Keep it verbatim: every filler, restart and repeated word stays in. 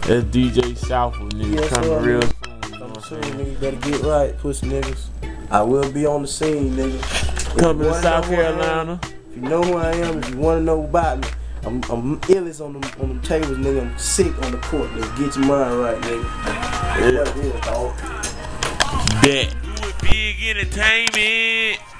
That's D J Southwood, nigga. Yeah, Coming so, real soon. Coming soon, nigga. You better get right, pussy niggas. I will be on the scene, nigga. Coming to South Carolina. If you know who I am, if you want to know about me, I'm, I'm illest on them, on them tables, nigga. I'm sick on the court, nigga. Get your mind right, nigga. That's what it is, dog. Bet. Do it big entertainment.